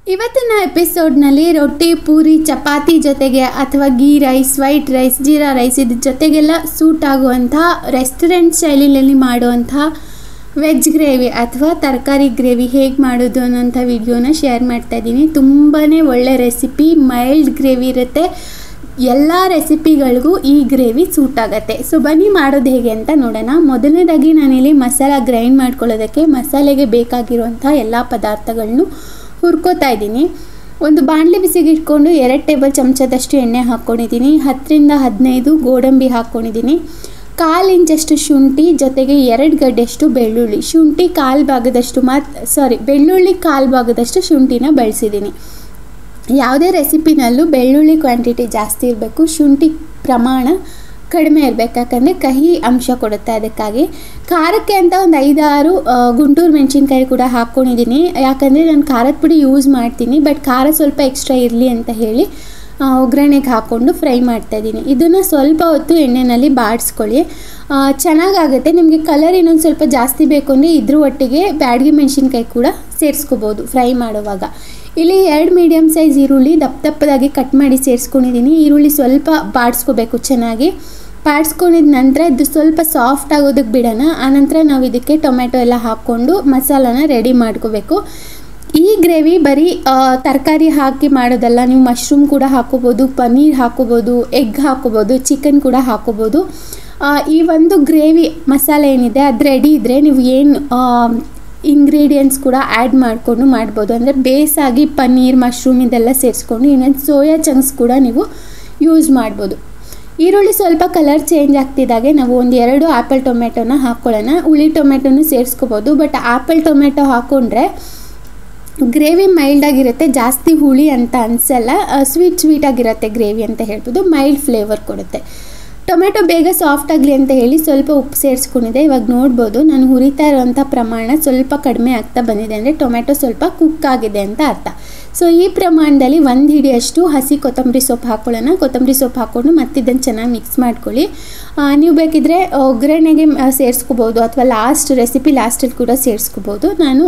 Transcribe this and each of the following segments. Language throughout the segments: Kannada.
ಇವತ್ತಿನ ಎಪಿಸೋಡ್ನಲ್ಲಿ ರೊಟ್ಟಿ ಪೂರಿ ಚಪಾತಿ ಜೊತೆಗೆ ಅಥವಾ ghee rice white rice jeera rice ಇದ್ರ ಜೊತೆಗೆಲ್ಲ ಸೂಟ್ ಆಗುವಂಥ ರೆಸ್ಟೋರೆಂಟ್ ಶೈಲಿಯಲ್ಲಿ ಮಾಡುವಂಥ ವೆಜ್ ಗ್ರೇವಿ ಅಥವಾ ತರಕಾರಿ ಗ್ರೇವಿ ಹೇಗೆ ಮಾಡೋದು ಅನ್ನೋಂಥ ವಿಡಿಯೋನ ಶೇರ್ ಮಾಡ್ತಾಯಿದ್ದೀನಿ. ತುಂಬಾ ಒಳ್ಳೆ ರೆಸಿಪಿ, ಮೈಲ್ಡ್ ಗ್ರೇವಿ ಇರುತ್ತೆ. ಎಲ್ಲ ರೆಸಿಪಿಗಳಿಗೂ ಈ ಗ್ರೇವಿ ಸೂಟ್ ಆಗುತ್ತೆ. ಸೊ ಬನ್ನಿ ಮಾಡೋದು ಹೇಗೆ ಅಂತ ನೋಡೋಣ. ಮೊದಲನೇದಾಗಿ ನಾನಿಲ್ಲಿ ಮಸಾಲ ಗ್ರೈಂಡ್ ಮಾಡ್ಕೊಳ್ಳೋದಕ್ಕೆ ಮಸಾಲೆಗೆ ಬೇಕಾಗಿರುವಂಥ ಎಲ್ಲ ಪದಾರ್ಥಗಳನ್ನು ಹುರ್ಕೋತಾ ಇದ್ದೀನಿ. ಒಂದು ಬಾಣಲೆ ಬಿಸಿಗೆ ಇಟ್ಕೊಂಡು 2 ಟೇಬಲ್ ಚಮಚದಷ್ಟು ಎಣ್ಣೆ ಹಾಕ್ಕೊಂಡಿದ್ದೀನಿ. 10 ರಿಂದ 15 ಗೋಡಂಬಿ ಹಾಕ್ಕೊಂಡಿದ್ದೀನಿ. 1/4 ಇಂಚಷ್ಟು ಶುಂಠಿ ಜೊತೆಗೆ 2 ಗಡ್ಡೆಯಷ್ಟು ಬೆಳ್ಳುಳ್ಳಿ. ಶುಂಠಿ 1/4 ಭಾಗದಷ್ಟು ಬೆಳ್ಳುಳ್ಳಿ 1/4 ಭಾಗದಷ್ಟು ಶುಂಠಿನ ಬಳಸಿದ್ದೀನಿ. ಯಾವುದೇ ರೆಸಿಪಿನಲ್ಲೂ ಬೆಳ್ಳುಳ್ಳಿ ಕ್ವಾಂಟಿಟಿ ಜಾಸ್ತಿ ಇರಬೇಕು, ಶುಂಠಿ ಪ್ರಮಾಣ ಕಡಿಮೆ ಇರಬೇಕು, ಯಾಕಂದರೆ ಕಹಿ ಅಂಶ ಕೊಡುತ್ತೆ. ಅದಕ್ಕಾಗಿ ಖಾರಕ್ಕೆ ಅಂತ ಒಂದು 5-6 ಗುಂಟೂರು ಮೆಣಸಿನ್ಕಾಯಿ ಕೂಡ ಹಾಕ್ಕೊಂಡಿದ್ದೀನಿ. ಯಾಕಂದರೆ ನಾನು ಖಾರದ ಪುಡಿ ಯೂಸ್ ಮಾಡ್ತೀನಿ, ಬಟ್ ಖಾರ ಸ್ವಲ್ಪ ಎಕ್ಸ್ಟ್ರಾ ಇರಲಿ ಅಂತ ಹೇಳಿ ಒಗ್ಗರಣೆಗೆ ಹಾಕ್ಕೊಂಡು ಫ್ರೈ ಮಾಡ್ತಾಯಿದ್ದೀನಿ. ಇದನ್ನು ಸ್ವಲ್ಪ ಹೊತ್ತು ಎಣ್ಣೆಯಲ್ಲಿ ಬಾಡಿಸ್ಕೊಳ್ಳಿ, ಚೆನ್ನಾಗಾಗುತ್ತೆ. ನಿಮಗೆ ಕಲರ್ ಇನ್ನೊಂದು ಸ್ವಲ್ಪ ಜಾಸ್ತಿ ಬೇಕು ಅಂದರೆ ಇದ್ರ ಒಟ್ಟಿಗೆ ಬ್ಯಾಡಗಿ ಮೆಣಸಿನ್ಕಾಯಿ ಕೂಡ ಸೇರಿಸ್ಕೋಬೋದು ಫ್ರೈ ಮಾಡುವಾಗ. ಇಲ್ಲಿ 2 ಮೀಡಿಯಮ್ ಸೈಜ್ ಈರುಳ್ಳಿ ದಪ್ಪದಾಗಿ ಕಟ್ ಮಾಡಿ ಸೇರಿಸ್ಕೊಂಡಿದ್ದೀನಿ. ಈರುಳ್ಳಿ ಸ್ವಲ್ಪ ಬಾಡಿಸ್ಕೋಬೇಕು, ಚೆನ್ನಾಗಿ ಬಾಡಿಸ್ಕೊಂಡಿದ ನಂತರ ಇದು ಸ್ವಲ್ಪ ಸಾಫ್ಟ್ ಆಗೋದಕ್ಕೆ ಬಿಡೋಣ. ಆನಂತರ ನಾವು ಇದಕ್ಕೆ ಟೊಮೆಟೊ ಎಲ್ಲ ಹಾಕ್ಕೊಂಡು ಮಸಾಲಾನ ರೆಡಿ ಮಾಡ್ಕೋಬೇಕು. ಈ ಗ್ರೇವಿ ಬರೀ ತರಕಾರಿ ಹಾಕಿ ಮಾಡೋದಲ್ಲ, ನೀವು ಮಶ್ರೂಮ್ ಕೂಡ ಹಾಕೋಬೋದು, ಪನ್ನೀರ್ ಹಾಕೋಬೋದು, ಎಗ್ ಹಾಕೋಬೋದು, ಚಿಕನ್ ಕೂಡ ಹಾಕೋಬೋದು. ಈ ಒಂದು ಗ್ರೇವಿ ಮಸಾಲೆ ಏನಿದೆ ಅದು ರೆಡಿ ಇದ್ದರೆ ನೀವು ಏನು ಇಂಗ್ರೀಡಿಯೆಂಟ್ಸ್ ಕೂಡ ಆ್ಯಡ್ ಮಾಡಿಕೊಂಡು ಮಾಡ್ಬೋದು. ಅಂದರೆ ಬೇಸಾಗಿ ಪನ್ನೀರ್ ಮಶ್ರೂಮ್ ಇದೆಲ್ಲ ಸೇರಿಸ್ಕೊಂಡು ಇನ್ನೊಂದು ಸೋಯಾ ಚಂಕ್ಸ್ ಕೂಡ ನೀವು ಯೂಸ್ ಮಾಡ್ಬೋದು. ಈರುಳ್ಳಿ ಸ್ವಲ್ಪ ಕಲರ್ ಚೇಂಜ್ ಆಗ್ತಿದ್ದಾಗೆ ನಾವು 1-2 ಆ್ಯಪಲ್ ಟೊಮೆಟೊನ ಹಾಕ್ಕೊಳ್ಳೋಣ. ಹುಳಿ ಟೊಮೆಟೊನೂ ಸೇರಿಸ್ಕೋಬೋದು, ಬಟ್ ಆ್ಯಪಲ್ ಟೊಮೆಟೊ ಹಾಕ್ಕೊಂಡ್ರೆ ಗ್ರೇವಿ ಮೈಲ್ಡಾಗಿರುತ್ತೆ, ಜಾಸ್ತಿ ಹುಳಿ ಅಂತ ಅನಿಸಲ್ಲ, ಸ್ವೀಟಾಗಿರುತ್ತೆ ಗ್ರೇವಿ ಅಂತ ಹೇಳ್ಬೋದು, ಮೈಲ್ಡ್ ಫ್ಲೇವರ್ ಕೊಡುತ್ತೆ. ಟೊಮೆಟೊ ಬೇಗ ಸಾಫ್ಟ್ ಆಗಲಿ ಅಂತ ಹೇಳಿ ಸ್ವಲ್ಪ ಉಪ್ಪು ಸೇರಿಸ್ಕೊಂಡಿದೆ. ಇವಾಗ ನೋಡ್ಬೋದು ನಾನು ಹುರಿತಾ ಇರೋವಂಥ ಪ್ರಮಾಣ ಸ್ವಲ್ಪ ಕಡಿಮೆ ಆಗ್ತಾ ಬಂದಿದೆ, ಅಂದರೆ ಟೊಮೆಟೊ ಸ್ವಲ್ಪ ಕುಕ್ ಆಗಿದೆ ಅಂತ ಅರ್ಥ. ಸೊ ಈ ಪ್ರಮಾಣದಲ್ಲಿ 1 ಹಿಡಿಯಷ್ಟು ಹಸಿ ಕೊತ್ತಂಬರಿ ಸೊಪ್ಪು ಹಾಕ್ಕೊಳ್ಳೋಣ. ಕೊತ್ತಂಬರಿ ಸೊಪ್ಪು ಹಾಕ್ಕೊಂಡು ಮತ್ತೆ ಇದನ್ನು ಚೆನ್ನಾಗಿ ಮಿಕ್ಸ್ ಮಾಡ್ಕೊಳ್ಳಿ. ನೀವು ಬೇಕಿದ್ದರೆ ಒಗ್ಗರಣೆಗೆ ಸೇರಿಸ್ಕೋಬೋದು ಅಥವಾ ರೆಸಿಪಿ ಲಾಸ್ಟಲ್ಲಿ ಕೂಡ ಸೇರಿಸ್ಕೋಬೋದು. ನಾನು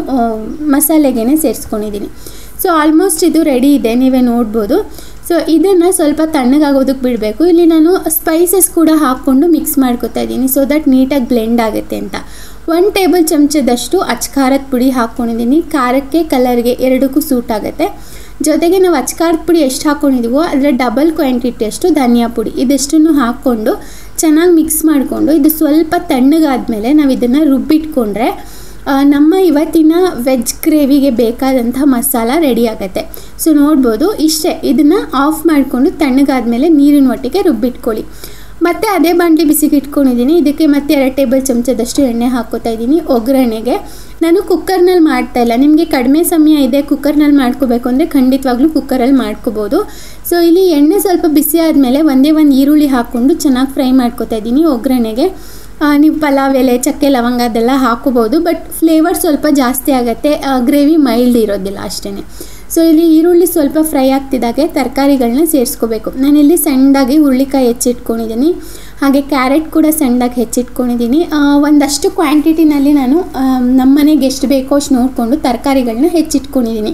ಮಸಾಲೆಗೆ ಸೇರಿಸ್ಕೊಂಡಿದ್ದೀನಿ. ಸೊ ಆಲ್ಮೋಸ್ಟ್ ಇದು ರೆಡಿ ಇದೆ, ನೀವೇ ನೋಡ್ಬೋದು. ಸೊ ಇದನ್ನು ಸ್ವಲ್ಪ ತಣ್ಣಗಾಗೋದಕ್ಕೆ ಬಿಡಬೇಕು. ಇಲ್ಲಿ ನಾನು ಸ್ಪೈಸಸ್ ಕೂಡ ಹಾಕ್ಕೊಂಡು ಮಿಕ್ಸ್ ಮಾಡ್ಕೊತಾ ಇದ್ದೀನಿ, ಸೊ ದಟ್ ನೀಟಾಗಿ ಬ್ಲೆಂಡ್ ಆಗುತ್ತೆ ಅಂತ. 1 ಟೇಬಲ್ ಚಮಚದಷ್ಟು ಖಾರದ ಪುಡಿ ಹಾಕ್ಕೊಂಡಿದ್ದೀನಿ. ಖಾರಕ್ಕೆ ಕಲರ್ಗೆ ಎರಡಕ್ಕೂ ಸೂಟ್ ಆಗುತ್ತೆ. ಜೊತೆಗೆ ನಾವು ಖಾರದ ಪುಡಿ ಎಷ್ಟು ಹಾಕ್ಕೊಂಡಿದ್ದೀವೋ ಅದರ ಡಬಲ್ ಕ್ವಾಂಟಿಟಿಯಷ್ಟು ಧನಿಯಾ ಪುಡಿ, ಇದೆಷ್ಟನ್ನು ಹಾಕ್ಕೊಂಡು ಚೆನ್ನಾಗಿ ಮಿಕ್ಸ್ ಮಾಡಿಕೊಂಡು ಇದು ಸ್ವಲ್ಪ ತಣ್ಣಗಾದ್ಮೇಲೆ ನಾವು ಇದನ್ನು ರುಬ್ಬಿಟ್ಕೊಂಡ್ರೆ ನಮ್ಮ ಇವತ್ತಿನ ವೆಜ್ ಗ್ರೇವಿಗೆ ಬೇಕಾದಂಥ ಮಸಾಲ ರೆಡಿ ಆಗುತ್ತೆ. ಸೊ ನೋಡ್ಬೋದು ಇಷ್ಟೇ. ಇದನ್ನು ಆಫ್ ಮಾಡಿಕೊಂಡು ತಣ್ಣಗಾದ್ಮೇಲೆ ನೀರಿನ ಒಟ್ಟಿಗೆ ರುಬ್ಬಿಟ್ಕೊಳ್ಳಿ. ಮತ್ತು ಅದೇ ಬಾಣಲಿ ಬಿಸಿಗೆ ಇಟ್ಕೊಂಡಿದ್ದೀನಿ. ಇದಕ್ಕೆ ಮತ್ತೆ 2 ಟೇಬಲ್ ಚಮಚದಷ್ಟು ಎಣ್ಣೆ ಹಾಕ್ಕೋತಾ ಇದ್ದೀನಿ. ಒಗ್ಗರಣೆಗೆ ನಾನು ಕುಕ್ಕರ್ನಲ್ಲಿ ಮಾಡ್ತಾಯಿಲ್ಲ, ನಿಮಗೆ ಕಡಿಮೆ ಸಮಯ ಇದೆ ಕುಕ್ಕರ್ನಲ್ಲಿ ಮಾಡ್ಕೋಬೇಕು ಅಂದರೆ ಖಂಡಿತವಾಗ್ಲೂ ಕುಕ್ಕರಲ್ಲಿ ಮಾಡ್ಕೋಬೋದು. ಸೊ ಇಲ್ಲಿ ಎಣ್ಣೆ ಸ್ವಲ್ಪ ಬಿಸಿ ಆದಮೇಲೆ ಒಂದೇ ಒಂದು ಈರುಳ್ಳಿ ಹಾಕ್ಕೊಂಡು ಚೆನ್ನಾಗಿ ಫ್ರೈ ಮಾಡ್ಕೋತಾ ಇದ್ದೀನಿ. ಒಗ್ಗರಣೆಗೆ ನೀವು ಪಲಾವ್ ಎಲೆ, ಚಕ್ಕೆ, ಲವಂಗ ಅದೆಲ್ಲ ಹಾಕೋಬೋದು, ಬಟ್ ಫ್ಲೇವರ್ ಸ್ವಲ್ಪ ಜಾಸ್ತಿ ಆಗುತ್ತೆ, ಗ್ರೇವಿ ಮೈಲ್ಡ್ ಇರೋದಿಲ್ಲ ಅಷ್ಟೇ. ಸೊ ಇಲ್ಲಿ ಈರುಳ್ಳಿ ಸ್ವಲ್ಪ ಫ್ರೈ ಆಗ್ತಿದ್ದಾಗೆ ತರಕಾರಿಗಳನ್ನ ಸೇರಿಸ್ಕೋಬೇಕು. ನಾನಿಲ್ಲಿ ಸಣ್ಣದಾಗಿ ಹುರುಳಿಕಾಯಿ ಹೆಚ್ಚಿಟ್ಕೊಂಡಿದ್ದೀನಿ, ಹಾಗೆ ಕ್ಯಾರೆಟ್ ಕೂಡ ಸಣ್ಣದಾಗಿ ಹೆಚ್ಚಿಟ್ಕೊಂಡಿದ್ದೀನಿ. ಒಂದಷ್ಟು ಕ್ವಾಂಟಿಟಿನಲ್ಲಿ ನಾನು ನಮ್ಮ ಮನೆಗೆ ಎಷ್ಟು ಬೇಕೋ ಅಷ್ಟು ನೋಡಿಕೊಂಡು ತರಕಾರಿಗಳನ್ನ ಹೆಚ್ಚಿಟ್ಕೊಂಡಿದ್ದೀನಿ.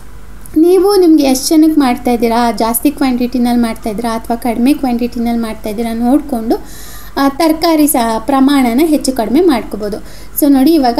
ನೀವು ನಿಮಗೆ ಎಷ್ಟು ಜನಕ್ಕೆ ಮಾಡ್ತಾಯಿದ್ದೀರಾ, ಜಾಸ್ತಿ ಕ್ವಾಂಟಿಟಿನಲ್ಲಿ ಮಾಡ್ತಾಯಿದ್ದೀರಾ ಅಥವಾ ಕಡಿಮೆ ಕ್ವಾಂಟಿಟಿನಲ್ಲಿ ಮಾಡ್ತಾಯಿದ್ದೀರಾ ನೋಡಿಕೊಂಡು ತರಕಾರಿ ಪ್ರಮಾಣನ ಹೆಚ್ಚು ಕಡಿಮೆ ಮಾಡ್ಕೋಬೋದು. ಸೊ ನೋಡಿ ಇವಾಗ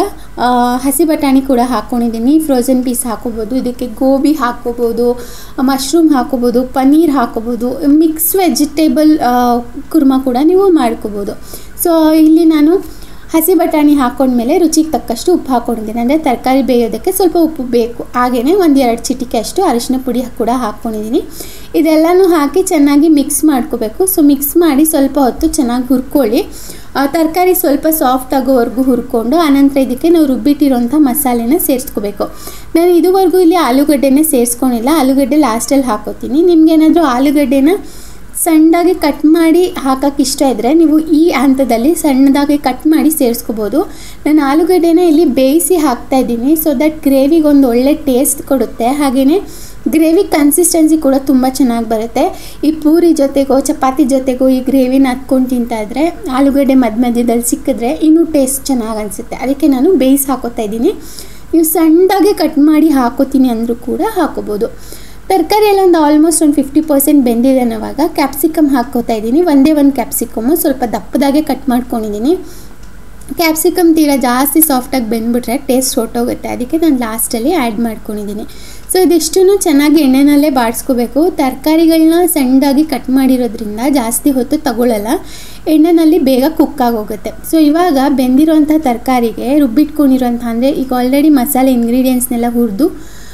ಹಸಿ ಬಟಾಣಿ ಕೂಡ ಹಾಕ್ಕೊಂಡಿದ್ದೀನಿ, ಫ್ರೋಝನ್ ಪೀಸ್ ಹಾಕೋಬೋದು, ಇದಕ್ಕೆ ಗೋಬಿ ಹಾಕ್ಕೋಬೋದು, ಮಶ್ರೂಮ್ ಹಾಕ್ಕೋಬೋದು, ಪನ್ನೀರ್ ಹಾಕ್ಕೋಬೋದು, ಮಿಕ್ಸ್ ವೆಜಿಟೇಬಲ್ ಕುರ್ಮಾ ಕೂಡ ನೀವು ಮಾಡ್ಕೋಬೋದು. ಸೊ ಇಲ್ಲಿ ನಾನು ಹಸಿ ಬಟಾಣಿ ಹಾಕ್ಕೊಂಡ್ಮೇಲೆ ರುಚಿಗೆ ತಕ್ಕಷ್ಟು ಉಪ್ಪು ಹಾಕ್ಕೊಂಡಿದ್ದೀನಿ, ಅಂದರೆ ತರಕಾರಿ ಬೇಯೋದಕ್ಕೆ ಸ್ವಲ್ಪ ಉಪ್ಪು ಬೇಕು. ಹಾಗೆಯೇ 1-2 ಚಿಟಿಕೆ ಅಷ್ಟು ಅರಿಶಿನ ಪುಡಿ ಕೂಡ ಹಾಕ್ಕೊಂಡಿದ್ದೀನಿ. ಇದೆಲ್ಲನೂ ಹಾಕಿ ಚೆನ್ನಾಗಿ ಮಿಕ್ಸ್ ಮಾಡ್ಕೋಬೇಕು. ಸೊ ಮಿಕ್ಸ್ ಮಾಡಿ ಸ್ವಲ್ಪ ಹೊತ್ತು ಚೆನ್ನಾಗಿ ಹುರ್ಕೊಳ್ಳಿ. ತರಕಾರಿ ಸ್ವಲ್ಪ ಸಾಫ್ಟ್ ಆಗೋವರೆಗೂ ಹುರ್ಕೊಂಡು ಆನಂತರ ಇದಕ್ಕೆ ನಾವು ರುಬ್ಬಿಟ್ಟಿರೋಂಥ ಮಸಾಲೆನ ಸೇರಿಸ್ಕೋಬೇಕು. ನಾನು ಇದುವರೆಗೂ ಇಲ್ಲಿ ಆಲೂಗಡ್ಡೆನೇ ಸೇರಿಸ್ಕೊಂಡಿಲ್ಲ, ಆಲೂಗಡ್ಡೆ ಲಾಸ್ಟಲ್ಲಿ ಹಾಕೋತೀನಿ. ನಿಮಗೇನಾದರೂ ಆಲೂಗಡ್ಡೆನ ಸಣ್ಣದಾಗಿ ಕಟ್ ಮಾಡಿ ಹಾಕೋಕ್ಕೆ ಇಷ್ಟ ಇದ್ದರೆ ನೀವು ಈ ಹಂತದಲ್ಲಿ ಸಣ್ಣದಾಗಿ ಕಟ್ ಮಾಡಿ ಸೇರಿಸ್ಕೋಬೋದು. ನಾನು ಆಲೂಗಡ್ಡೆನ ಇಲ್ಲಿ ಬೇಯಿಸಿ ಹಾಕ್ತಾಯಿದ್ದೀನಿ, ಸೊ ದಟ್ ಗ್ರೇವಿಗೆ ಒಂದು ಒಳ್ಳೆ ಟೇಸ್ಟ್ ಕೊಡುತ್ತೆ. ಹಾಗೆಯೇ ಗ್ರೇವಿ ಕನ್ಸಿಸ್ಟೆನ್ಸಿ ಕೂಡ ತುಂಬ ಚೆನ್ನಾಗಿ ಬರುತ್ತೆ. ಈ ಪೂರಿ ಜೊತೆಗೋ ಚಪಾತಿ ಜೊತೆಗೋ ಈ ಗ್ರೇವಿನ ಹತ್ಕೊಂಡು ತಿಂತಾಯಿದ್ರೆ ಆಲೂಗಡ್ಡೆ ಮಧ್ಯದಲ್ಲಿ ಸಿಕ್ಕಿದ್ರೆ ಇನ್ನೂ ಟೇಸ್ಟ್ ಚೆನ್ನಾಗಿ ಅನಿಸುತ್ತೆ. ಅದಕ್ಕೆ ನಾನು ಬೇಯಿಸಿ ಹಾಕೋತಾ ಇದ್ದೀನಿ. ನೀವು ಸಣ್ಣದಾಗೆ ಕಟ್ ಮಾಡಿ ಹಾಕೋತೀನಿ ಅಂದರೂ ಕೂಡ ಹಾಕೋಬೋದು. ತರಕಾರಿ ಎಲ್ಲ ಒಂದು ಆಲ್ಮೋಸ್ಟ್ ಒಂದು 50% ಬೆಂದಿದೆ ಅನ್ನೋವಾಗ ಕ್ಯಾಪ್ಸಿಕಮ್ ಹಾಕ್ಕೋತಾ ಇದ್ದೀನಿ. ಒಂದೇ ಒಂದು ಕ್ಯಾಪ್ಸಿಕಮ್ಮು ಸ್ವಲ್ಪ ದಪ್ಪದಾಗೆ ಕಟ್ ಮಾಡ್ಕೊಂಡಿದ್ದೀನಿ. ಕ್ಯಾಪ್ಸಿಕಮ್ ತೀರಾ ಜಾಸ್ತಿ ಸಾಫ್ಟಾಗಿ ಬೆಂದ್ಬಿಟ್ರೆ ಟೇಸ್ಟ್ ಹೊರಟೋಗುತ್ತೆ, ಅದಕ್ಕೆ ನಾನು ಲಾಸ್ಟಲ್ಲಿ ಆ್ಯಡ್ ಮಾಡ್ಕೊಂಡಿದ್ದೀನಿ. ಸೊ ಇದಿಷ್ಟೂ ಚೆನ್ನಾಗಿ ಎಣ್ಣೆನಲ್ಲೇ ಬಾಡಿಸ್ಕೋಬೇಕು. ತರಕಾರಿಗಳನ್ನ ಸಣ್ಣದಾಗಿ ಕಟ್ ಮಾಡಿರೋದ್ರಿಂದ ಜಾಸ್ತಿ ಹೊತ್ತು ತಗೊಳ್ಳಲ್ಲ, ಎಣ್ಣೆನಲ್ಲಿ ಬೇಗ ಕುಕ್ ಆಗೋಗುತ್ತೆ. ಸೊ ಇವಾಗ ಬೆಂದಿರೋಂಥ ತರಕಾರಿಗೆ ರುಬ್ಬಿಟ್ಕೊಂಡಿರೋಂಥ ಅಂದರೆ ಈಗ ಆಲ್ರೆಡಿ ಮಸಾಲೆ ಇಂಗ್ರೀಡಿಯೆಂಟ್ಸ್ನೆಲ್ಲ ಹುರಿದು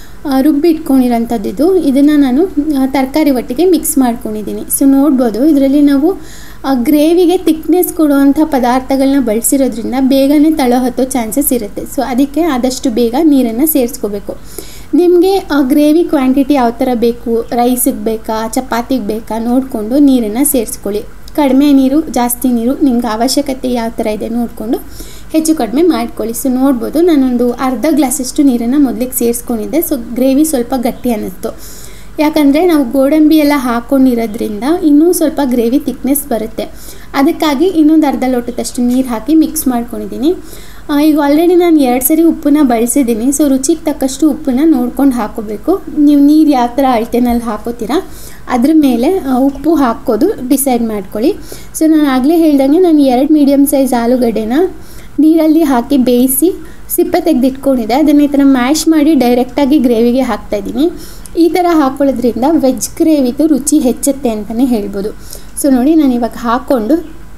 ರುಬ್ಬಿಟ್ಕೊಂಡಿರೋಂಥದ್ದು ಇದನ್ನು ನಾನು ತರಕಾರಿ ಒಟ್ಟಿಗೆ ಮಿಕ್ಸ್ ಮಾಡ್ಕೊಂಡಿದ್ದೀನಿ. ಸೊ ನೋಡ್ಬೋದು ಇದರಲ್ಲಿ ನಾವು ಗ್ರೇವಿಗೆ ತಿಕ್ನೆಸ್ ಕೊಡುವಂಥ ಪದಾರ್ಥಗಳನ್ನ ಬಳಸಿರೋದ್ರಿಂದ ಬೇಗನೆ ತಳ ಹತ್ತೋ ಚಾನ್ಸಸ್ ಇರುತ್ತೆ. ಸೊ ಅದಕ್ಕೆ ಆದಷ್ಟು ಬೇಗ ನೀರನ್ನು ಸೇರಿಸ್ಕೋಬೇಕು. ನಿಮಗೆ ಗ್ರೇವಿ ಕ್ವಾಂಟಿಟಿ ಯಾವ ಥರ ಬೇಕು, ರೈಸಿಗೆ ಬೇಕಾ ಚಪಾತಿಗೆ ಬೇಕಾ ನೋಡಿಕೊಂಡು ನೀರನ್ನು ಸೇರಿಸ್ಕೊಳ್ಳಿ. ಕಡಿಮೆ ನೀರು ಜಾಸ್ತಿ ನೀರು ನಿಮ್ಗೆ ಅವಶ್ಯಕತೆ ಯಾವ ಥರ ಇದೆ ನೋಡಿಕೊಂಡು ಹೆಚ್ಚು ಕಡಿಮೆ ಮಾಡ್ಕೊಳ್ಳಿ. ಸೊ ನೋಡ್ಬೋದು ನಾನೊಂದು ಅರ್ಧ ಗ್ಲಾಸಷ್ಟು ನೀರನ್ನು ಮೊದಲಿಗೆ ಸೇರಿಸ್ಕೊಂಡಿದ್ದೆ. ಸೊ ಗ್ರೇವಿ ಸ್ವಲ್ಪ ಗಟ್ಟಿ ಅನ್ನಿಸ್ತು, ಯಾಕಂದರೆ ನಾವು ಗೋಡಂಬಿ ಎಲ್ಲ ಹಾಕ್ಕೊಂಡಿರೋದ್ರಿಂದ ಇನ್ನೂ ಸ್ವಲ್ಪ ಗ್ರೇವಿ ತಿಕ್ನೆಸ್ ಬರುತ್ತೆ. ಅದಕ್ಕಾಗಿ ಇನ್ನೊಂದು ಅರ್ಧ ಲೋಟದಷ್ಟು ನೀರು ಹಾಕಿ ಮಿಕ್ಸ್ ಮಾಡ್ಕೊಂಡಿದ್ದೀನಿ. ಈಗ ಆಲ್ರೆಡಿ ನಾನು 2 ಸರಿ ಉಪ್ಪನ್ನ ಬಳಸಿದ್ದೀನಿ. ಸೊ ರುಚಿಗೆ ತಕ್ಕಷ್ಟು ಉಪ್ಪನ್ನ ನೋಡ್ಕೊಂಡು ಹಾಕೋಬೇಕು. ನೀವು ನೀರು ಯಾವ ಥರ ಅಳತೆನಲ್ಲಿ ಹಾಕೋತೀರಾ ಅದ್ರ ಮೇಲೆ ಉಪ್ಪು ಹಾಕೋದು ಡಿಸೈಡ್ ಮಾಡ್ಕೊಳ್ಳಿ. ಸೊ ನಾನು ಆಗಲೇ ಹೇಳ್ದಂಗೆ ನಾನು 2 ಮೀಡಿಯಮ್ ಸೈಜ್ ಆಲೂಗಡ್ಡೆನ ನೀರಲ್ಲಿ ಹಾಕಿ ಬೇಯಿಸಿ ಸಿಪ್ಪೆ ತೆಗೆದಿಟ್ಕೊಂಡಿದ್ದೆ. ಅದನ್ನು ಈ ಥರ ಮ್ಯಾಶ್ ಮಾಡಿ ಡೈರೆಕ್ಟಾಗಿ ಗ್ರೇವಿಗೆ ಹಾಕ್ತಾಯಿದ್ದೀನಿ. ಈ ಥರ ಹಾಕೊಳ್ಳೋದ್ರಿಂದ ವೆಜ್ ಗ್ರೇವಿದು ರುಚಿ ಹೆಚ್ಚುತ್ತೆ ಅಂತಲೇ ಹೇಳ್ಬೋದು. ಸೊ ನೋಡಿ ನಾನು ಇವಾಗ ಹಾಕ್ಕೊಂಡು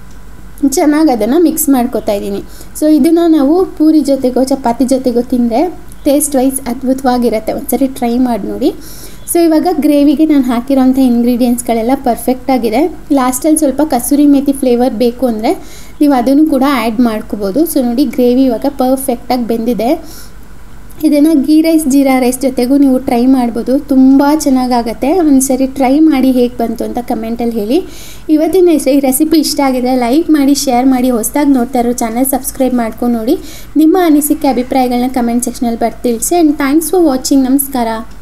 ಚೆನ್ನಾಗಿ ಅದನ್ನು ಮಿಕ್ಸ್ ಮಾಡ್ಕೊತಾ ಇದ್ದೀನಿ. ಸೊ ಇದನ್ನು ನಾವು ಪೂರಿ ಜೊತೆಗೋ ಚಪಾತಿ ಜೊತೆಗೋ ತಿಂದರೆ ಟೇಸ್ಟ್ ವೈಸ್ ಅದ್ಭುತವಾಗಿರುತ್ತೆ. ಒಂದ್ಸರಿ ಟ್ರೈ ಮಾಡಿ ನೋಡಿ. ಸೊ ಇವಾಗ ಗ್ರೇವಿಗೆ ನಾನು ಹಾಕಿರೋಂಥ ಇಂಗ್ರೀಡಿಯೆಂಟ್ಸ್ಗಳೆಲ್ಲ ಪರ್ಫೆಕ್ಟಾಗಿದೆ. ಲಾಸ್ಟಲ್ಲಿ ಸ್ವಲ್ಪ ಕಸೂರಿ ಮೇಥಿ ಫ್ಲೇವರ್ ಬೇಕು ಅಂದರೆ ನೀವು ಅದನ್ನು ಕೂಡ ಆ್ಯಡ್ ಮಾಡ್ಕೋಬೋದು. ಸೊ ನೋಡಿ ಗ್ರೇವಿ ಇವಾಗ ಪರ್ಫೆಕ್ಟಾಗಿ ಬೆಂದಿದೆ. ಇದನ್ನು ಗೀ ರೈಸ್ ಜೀರಾ ರೈಸ್ ಜೊತೆಗೂ ನೀವು ಟ್ರೈ ಮಾಡ್ಬೋದು, ತುಂಬ ಚೆನ್ನಾಗಾಗತ್ತೆ. ಒಂದು ಸರಿ ಟ್ರೈ ಮಾಡಿ ಹೇಗೆ ಬಂತು ಅಂತ ಕಮೆಂಟಲ್ಲಿ ಹೇಳಿ. ಇವತ್ತಿನ ಈ ರೆಸಿಪಿ ಇಷ್ಟ ಆಗಿದೆ ಲೈಕ್ ಮಾಡಿ, ಶೇರ್ ಮಾಡಿ. ಹೊಸದಾಗಿ ನೋಡ್ತಾ ಇರೋ ಚಾನಲ್ ಸಬ್ಸ್ಕ್ರೈಬ್ ಮಾಡ್ಕೊಂಡು ನೋಡಿ. ನಿಮ್ಮ ಅನಿಸಿಕೆ ಅಭಿಪ್ರಾಯಗಳನ್ನ ಕಮೆಂಟ್ ಸೆಕ್ಷನಲ್ಲಿ ಬರ್ತಿಳಿಸಿ. And thanks for watching. ನಮಸ್ಕಾರ.